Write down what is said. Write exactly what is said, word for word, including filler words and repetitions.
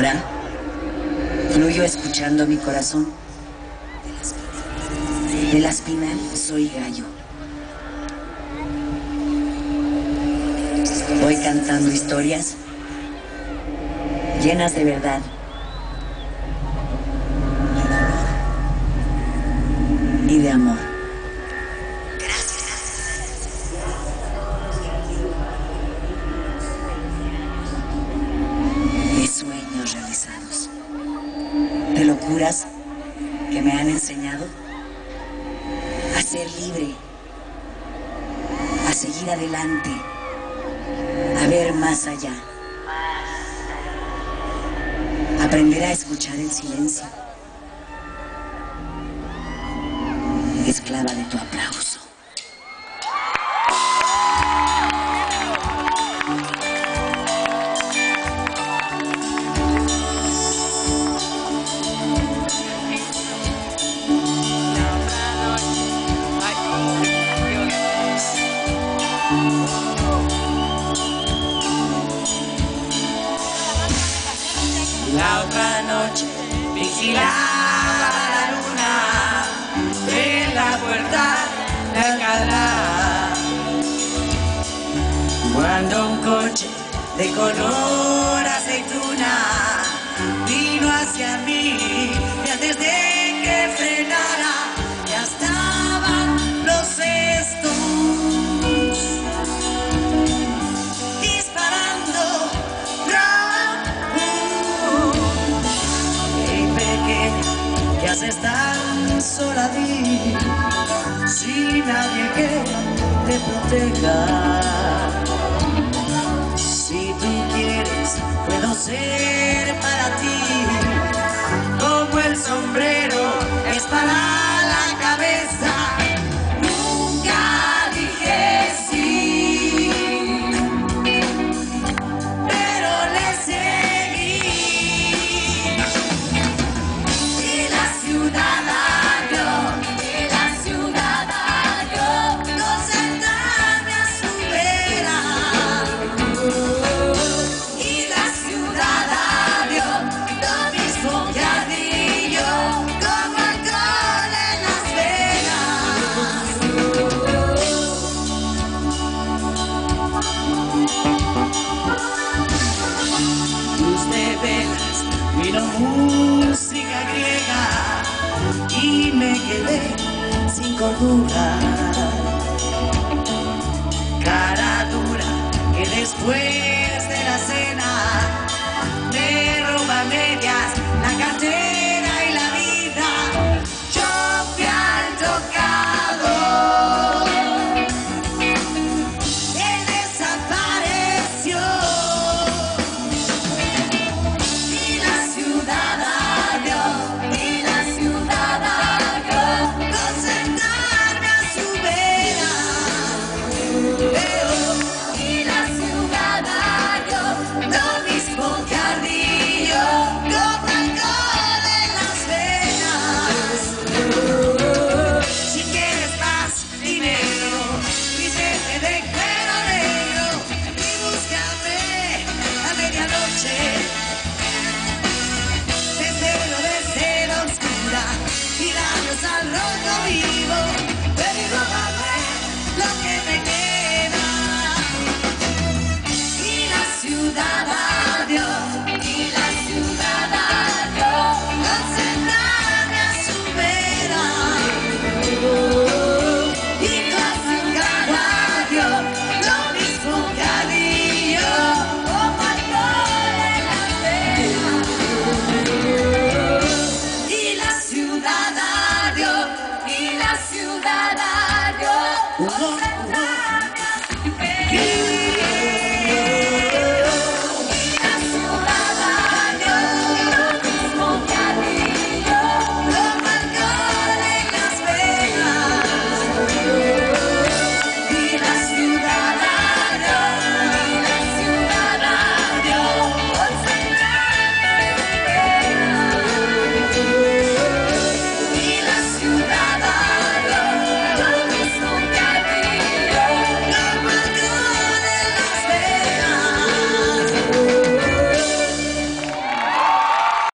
Ahora fluyo escuchando mi corazón. De la espinal soy gallo. Voy cantando historias llenas de verdad y de amor. De sueños realizados, de locuras que me han enseñado a ser libre, a seguir adelante, a ver más allá, aprender a escuchar el silencio, esclava de tu aplauso. La otra noche vigilaba la luna en la puerta de Alcalá, cuando un coche de color aceituna vino hacia mí y antes de que frenara ya estaban los cestos disparando. ¿Qué haces tan sola di sin nadie que te proteja? Si tú quieres, puedo ser para ti como el sombrero es para la cabeza. Nunca dije sí, pero le seguí. Vino música griega y me quedé sin cordura, cara dura que después